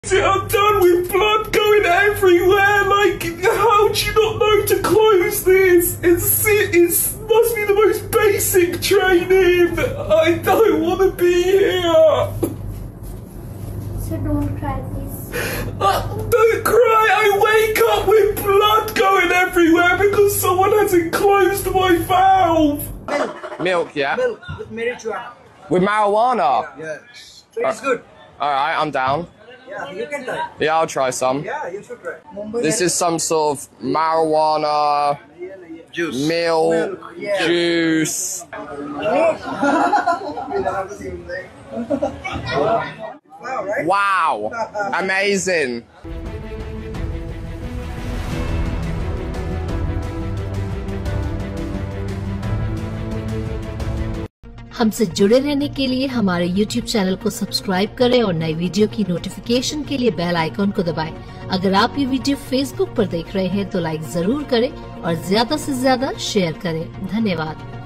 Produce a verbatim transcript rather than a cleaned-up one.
I'm done with blood going everywhere. Like, how do you not know to close this? It's it must be the most basic training. I don't want to be here. So don't cry, please. Uh, don't cry. I wake up with blood going everywhere because someone hasn't closed my valve. Milk. Milk, yeah. Milk with marijuana. With marijuana. Yeah. Yes. So it's good. All right, I'm down. Yeah, you can try. Yeah, I'll try some. Yeah, you should try. Mumbai This is some sort of marijuana juice. milk, Milk, yeah. juice. Wow, right? Wow, amazing. हमसे जुड़े रहने के लिए हमारे YouTube channel को subscribe करें और नई वीडियो की नोटिफिकेशन के लिए बेल आइकॉन को दबाएं। अगर आप ये वीडियो फेसबुक पर देख रहे हैं तो लाइक जरूर करें और ज्यादा से ज्यादा शेयर करें। धन्यवाद।